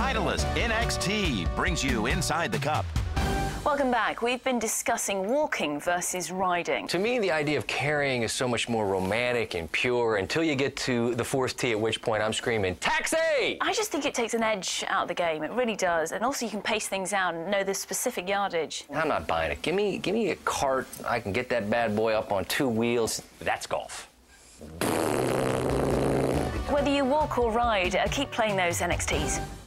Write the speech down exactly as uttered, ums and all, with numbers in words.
Titleist N X T brings you Inside the Cup. Welcome back. We've been discussing walking versus riding. To me, the idea of carrying is so much more romantic and pure until you get to the fourth tee, at which point I'm screaming, taxi! I just think it takes an edge out of the game. It really does. And also you can pace things out and know the specific yardage. I'm not buying it. Give me, give me a cart. I can get that bad boy up on two wheels. That's golf. Whether you walk or ride, uh, keep playing those N X Ts.